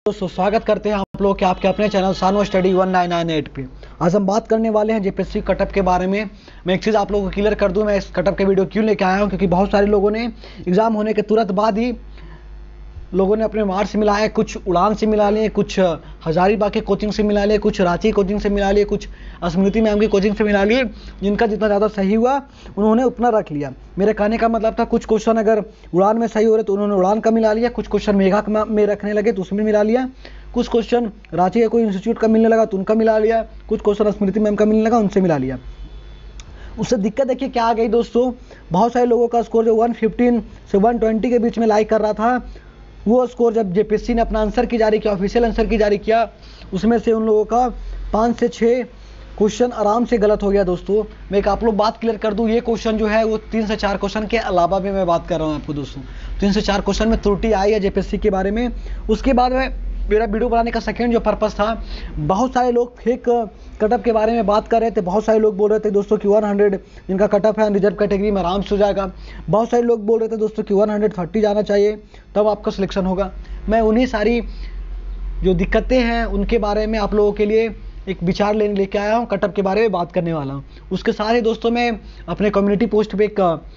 दोस्तों स्वागत करते हैं आप लोग के आपके अपने चैनल सानो स्टडी 1998 पे। आज हम बात करने वाले हैं जेपीएससी कटअप के बारे में। मैं एक चीज़ आप लोगों को क्लियर कर दूं, मैं इस कटअप के वीडियो क्यों लेके आया हूं, क्योंकि बहुत सारे लोगों ने एग्ज़ाम होने के तुरंत बाद ही लोगों ने अपने मार्क्स मिला है। कुछ उड़ान से मिला लिए, कुछ हजारीबाग के कोचिंग से मिला लिए, कुछ रांची कोचिंग से मिला लिए, कुछ स्मृति मैम की कोचिंग से मिला लिए। जिनका जितना ज़्यादा सही हुआ उन्होंने उतना रख लिया। मेरे कहने का मतलब था कुछ क्वेश्चन अगर उड़ान में सही हो रहे तो उन्होंने उड़ान का मिला लिया, कुछ क्वेश्चन मेघा में रखने लगे तो उसमें मिला लिया, कुछ क्वेश्चन रांची के कोई इंस्टीट्यूट का मिलने लगा तो उनका मिला लिया, कुछ क्वेश्चन स्मृति मैम का मिलने लगा उनसे मिला लिया। उससे दिक्कत देखिए क्या आ गई दोस्तों, बहुत सारे लोगों का स्कोर जो 115 से 120 के बीच में लाइक कर रहा था, वो स्कोर जब जेपीएससी ने अपना आंसर की जारी किया, ऑफिशियल आंसर की जारी किया, उसमें से उन लोगों का 5 से 6 क्वेश्चन आराम से गलत हो गया। दोस्तों मैं एक आप लोग बात क्लियर कर दूं, ये क्वेश्चन जो है वो 3 से 4 क्वेश्चन के अलावा भी मैं बात कर रहा हूं आपको दोस्तों। 3 से 4 क्वेश्चन में त्रुटि आई है जेपीएससी के बारे में। उसके बाद में मेरा वीडियो बनाने का सेकंड जो पर्पस था, बहुत सारे लोग फेक कटअप के बारे में बात कर रहे थे। बहुत सारे लोग बोल रहे थे दोस्तों कि 100 जिनका कटअप है रिजर्व कैटेगरी में आराम से हो जाएगा। बहुत सारे लोग बोल रहे थे दोस्तों कि 130 जाना चाहिए तब आपका सिलेक्शन होगा। मैं उन्हीं सारी जो दिक्कतें हैं उनके बारे में आप लोगों के लिए एक विचार लेके आया हूँ, कटअप के बारे में बात करने वाला हूँ। उसके सारे दोस्तों मैं अपने कम्युनिटी पोस्ट पे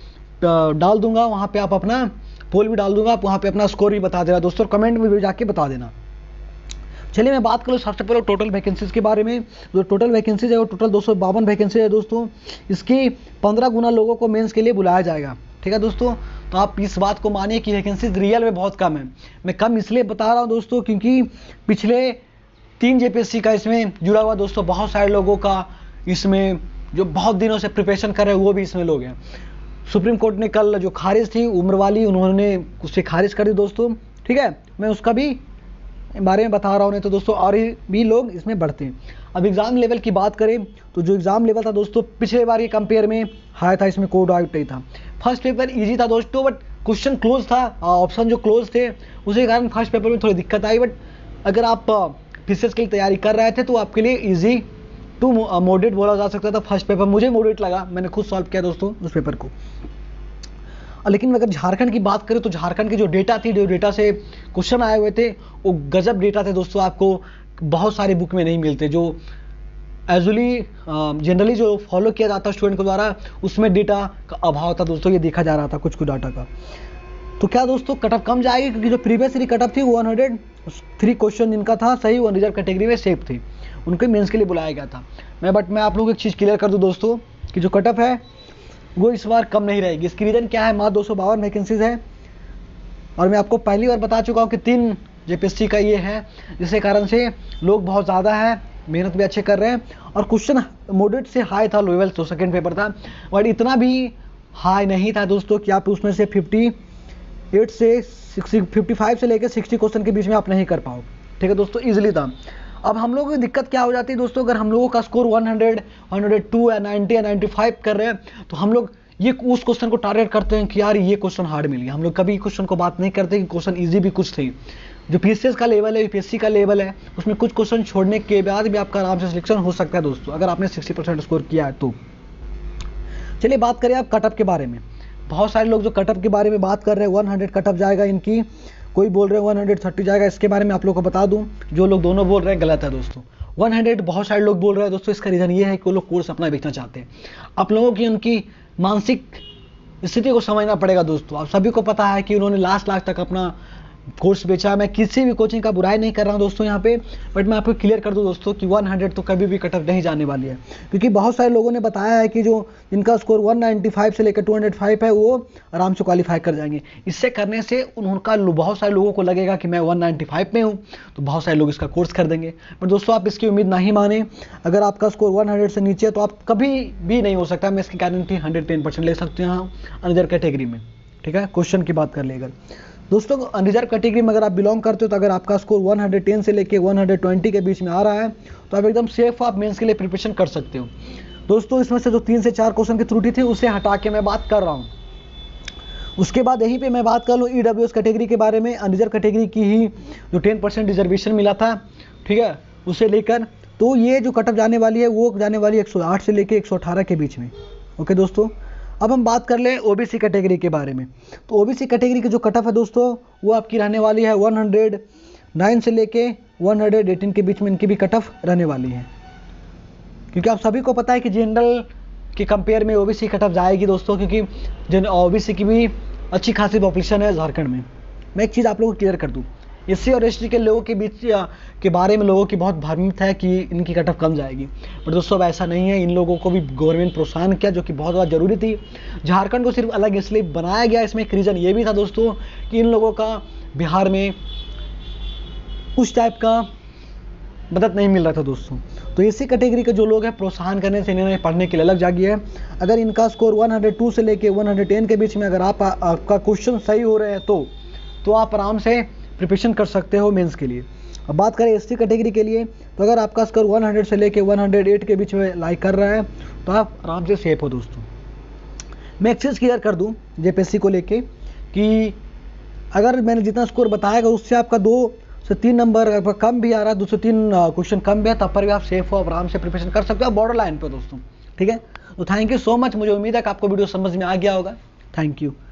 डाल दूंगा, वहाँ पे आप अपना पोल भी डाल दूंगा, आप वहाँ पे अपना स्कोर भी बता देना दोस्तों, कमेंट में भी जाके बता देना। चलिए मैं बात करूँ सबसे पहले टोटल वैकेंसीज के बारे में। जो टोटल वैकेंसीज है वो टोटल 252 वैकेंसी है दोस्तों। इसकी 15 गुना लोगों को मेंस के लिए बुलाया जाएगा, ठीक है दोस्तों। तो आप इस बात को मानिए कि वैकेंसीज रियल में बहुत कम है। मैं कम इसलिए बता रहा हूँ दोस्तों क्योंकि पिछले 3 जेपीएससी का इसमें जुड़ा हुआ दोस्तों, बहुत सारे लोगों का इसमें जो बहुत दिनों से प्रिपरेशन कर रहे हैं वो भी इसमें लोग हैं। सुप्रीम कोर्ट ने कल जो खारिज थी उम्र वाली, उन्होंने उससे खारिज कर दी दोस्तों, ठीक है। मैं उसका भी बारे में बता रहा हूँ, नहीं तो दोस्तों और भी लोग इसमें बढ़ते हैं। अब एग्ज़ाम लेवल की बात करें तो जो एग्ज़ाम लेवल था दोस्तों पिछले बार के कंपेयर में हाई था, इसमें कोड आउट नहीं था। फर्स्ट पेपर इजी था दोस्तों, बट क्वेश्चन क्लोज था, ऑप्शन जो क्लोज थे उसी कारण फर्स्ट पेपर में थोड़ी दिक्कत आई। बट अगर आप पीसीएस के लिए तैयारी कर रहे थे तो आपके लिए ईजी टू मॉडरेट बोला जा सकता था फर्स्ट पेपर। मुझे मॉडरेट लगा, मैंने खुद सॉल्व किया दोस्तों उस पेपर को। लेकिन अगर झारखंड की बात करें तो झारखंड की जो डेटा थी, जो डेटा से क्वेश्चन आए हुए थे वो गजब डेटा थे दोस्तों। आपको बहुत सारी बुक में नहीं मिलते, जो एजुअली जनरली जो फॉलो किया जाता है स्टूडेंट के द्वारा, उसमें डेटा का अभाव था दोस्तों, ये देखा जा रहा था कुछ डाटा का। तो क्या दोस्तों कटअप कम जाएगी, क्योंकि जो प्रीवियस कटअप थी 103 क्वेश्चन जिनका था सही, वो रिजर्व कैटेगरी में सेफ थी, उनको मेंस के लिए बुलाया गया था। मैं आप लोगों को एक चीज़ क्लियर कर दूँ दोस्तों कि जो कटअप है वो इस बार कम नहीं रहेगी। इसकी रीज़न क्या है, मात्र 252 वैकेंसीज है। और मैं आपको पहली बार बता चुका हूँ कि 3 जेपीएससी का ये है, जिसके कारण से लोग बहुत ज़्यादा है, मेहनत भी अच्छे कर रहे हैं। और क्वेश्चन मॉडरेट से हाई था लेवल, तो सेकेंड पेपर था, बट इतना भी हाई नहीं था दोस्तों कि आप उसमें से 58 से 55 से लेकर 60 क्वेश्चन के बीच में आप नहीं कर पाओ, ठीक है दोस्तों, ईजिली था। अब हम लोगों की दिक्कत क्या हो जाती है दोस्तों, अगर हम लोगों का स्कोर 100, 102 या 90 या 95 कर रहे हैं तो हम लोग ये उस क्वेश्चन को टारगेट करते हैं कि यार ये क्वेश्चन हार्ड मिल गया। हम लोग कभी क्वेश्चन को बात नहीं करते कि क्वेश्चन इजी भी कुछ थे। जो पीसीएस का लेवल है, यूपीएससी का लेवल है, उसमें कुछ क्वेश्चन छोड़ने के बाद भी आपका आराम से सिलेक्शन हो सकता है दोस्तों, अगर आपने 60% स्कोर किया है तो। चलिए बात करें आप कटअप के बारे में। बहुत सारे लोग जो कटअप के बारे में बात कर रहे हैं 100 कटअप जाएगा इनकी, कोई बोल रहे हैं 130 जाएगा। इसके बारे में आप लोग को बता दूं, जो लोग दोनों बोल रहे हैं गलत है दोस्तों। 100 बहुत सारे लोग बोल रहे हैं दोस्तों, इसका रीज़न ये है कि वो लोग कोर्स अपना बेचना चाहते हैं। आप लोगों की उनकी मानसिक स्थिति को समझना पड़ेगा दोस्तों। आप सभी को पता है कि उन्होंने लाख तक अपना कोर्स बेचा। मैं किसी भी कोचिंग का बुराई नहीं कर रहा हूं दोस्तों यहाँ पे, बट मैं आपको क्लियर कर दूं दोस्तों कि 100 तो कभी भी कटअप नहीं जाने वाली है, क्योंकि बहुत सारे लोगों ने बताया है कि जो जिनका स्कोर 195 से लेकर 205 है वो आराम से क्वालिफाई कर जाएंगे। इससे करने से उनका बहुत सारे लोगों को लगेगा कि मैं 195 में हूँ, तो बहुत सारे लोग इसका कोर्स कर देंगे। बट दोस्तों आप इसकी उम्मीद नहीं माने। अगर आपका स्कोर 100 से नीचे है तो आप कभी भी नहीं हो सकता। मैं इसकी गारंटी 110% ले सकते हैं अनरिजर्व कैटेगरी में, ठीक है। क्वेश्चन की बात कर ले अगर दोस्तों अनरिजर्व कैटेगरी में अगर आप बिलोंग करते हो, तो अगर आपका स्कोर 110 से लेके 120 के बीच में आ रहा है तो आप एकदम सेफ आप मेंस के लिए प्रिपरेशन कर सकते हो दोस्तों। इसमें से जो 3 से 4 क्वेश्चन की त्रुटि थी उसे हटा के मैं बात कर रहा हूँ। उसके बाद यहीं पे मैं बात कर लूँ ईडब्ल्यूएस कैटेगरी के बारे में। अनरिजर्व कैटेगरी की ही जो 10% रिजर्वेशन मिला था, ठीक है, उसे लेकर तो ये जो कटअप जाने वाली है वो जाने वाली 108 से लेके 118 के बीच में, ओके दोस्तों। अब हम बात कर लें ओबीसी कैटेगरी के बारे में। तो ओबीसी कैटेगरी की जो कटअप है दोस्तों वो आपकी रहने वाली है 9 से लेके 118 के बीच में इनकी भी कट ऑफ रहने वाली है, क्योंकि आप सभी को पता है कि जनरल के कंपेयर में ओबीसी कट ऑफ जाएगी दोस्तों, क्योंकि जन ओबीसी की भी अच्छी खासी पॉपुलेशन है झारखंड में। मैं एक चीज़ आप लोगों को क्लियर कर दूँ, एससी और एसटी के लोगों के बीच के बारे में लोगों की बहुत भ्रमित है कि इनकी कट ऑफ कम जाएगी, बट दोस्तों अब ऐसा नहीं है। इन लोगों को भी गवर्नमेंट प्रोत्साहन किया, जो कि बहुत ज़्यादा जरूरी थी। झारखंड को सिर्फ अलग इसलिए बनाया गया, इसमें एक रीज़न ये भी था दोस्तों कि इन लोगों का बिहार में उस टाइप का मदद नहीं मिल रहा था दोस्तों। तो इसी कैटेगरी के जो लोग हैं प्रोत्साहन करने से इन्होंने पढ़ने के लिए अलग जागी है। अगर इनका स्कोर 102 से लेके 110 के बीच में अगर आपका क्वेश्चन सही हो रहे हैं तो आप आराम से प्रिपरेशन कर सकते हो मेंस के लिए। अब बात करें एसटी कैटेगरी के लिए, तो अगर आपका स्कोर 100 से लेके 108 के बीच में लाइक कर रहा है तो आप आराम से सेफ हो दोस्तों। मैं एक चीज़ क्लियर कर दूँ जेपीएससी को लेके कि अगर मैंने जितना स्कोर बताएगा उससे आपका 2 से 3 नंबर अगर कम भी आ रहा है, 2 से 3 क्वेश्चन कम भी है, तब पर भी आप सेफ हो, आप आराम से प्रिपरेशन कर सकते हो बॉर्डर लाइन पे दोस्तों। ठीक है, तो थैंक यू सो मच। मुझे उम्मीद है कि आपको वीडियो समझ में आ गया होगा। Thank you.